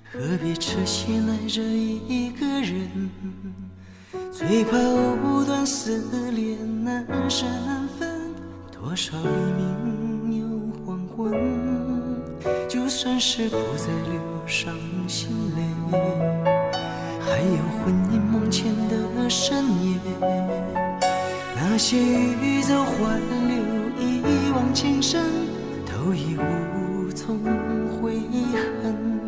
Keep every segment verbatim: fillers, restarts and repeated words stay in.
何必痴心爱着一个人？最怕藕断丝连，难舍难分。多少黎明又黄昏，就算是不再流伤心泪，还有魂萦梦牵的深夜。那些欲走还留，一往情深，都已无从悔恨。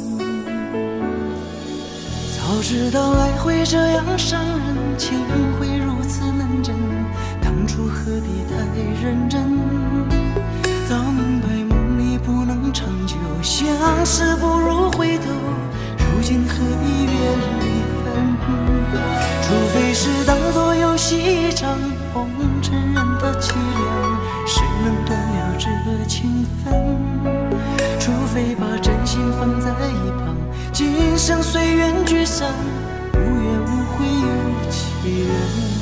早知道爱会这样伤人，情会如此难枕，当初何必太认真？早明白梦里不能长久，相思不如回头，如今何必怨离分？除非是当作游戏一场，红尘人的凄凉，谁能断了这情分？除非把真心放在一旁，今生随缘聚散，无怨无悔有其人。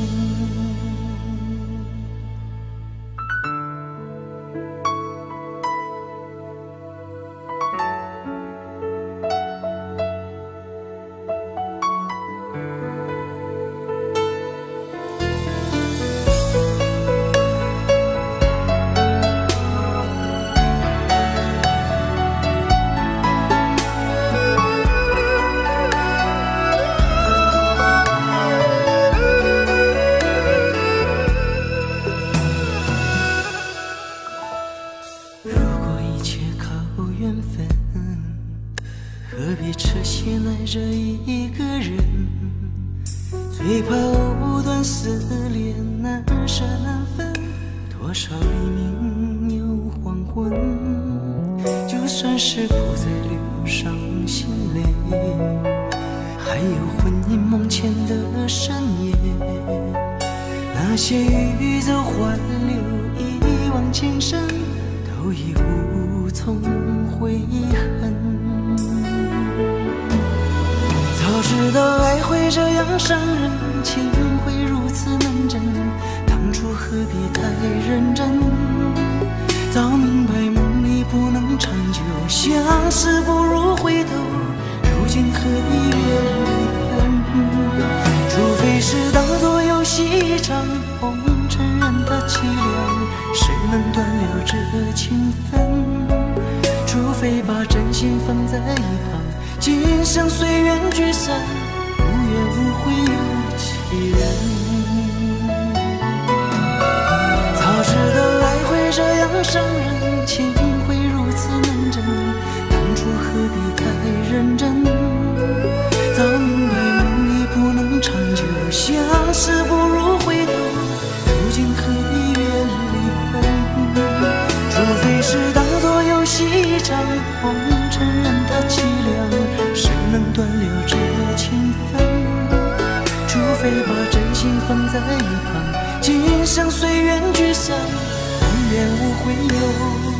何必痴心爱着一个人？最怕藕断丝连，难舍难分。多少黎明又黄昏，就算是不再流伤心泪，还有魂萦梦牵的深夜。那些欲走还留，一往情深，都已无从悔恨。早知道爱会这样伤人，情会如此难枕，当初何必太认真？早明白梦里不能长久，相思不如回头，如今何必怨离分？除非是当作游戏一场，红尘人的凄凉，谁能断了这情分？除非把真心放在一旁，今生随缘聚散，无怨无悔有其人。早知道爱会这样伤人，情会如此难枕，当初何必太认真？早明白梦里不能长久，相思不如回头，如今何必怨离分？除非是当作游戏一场，红尘人的凄凉，谁能断了这情分？除非把真心放在一旁，今生随缘聚散，无怨无悔有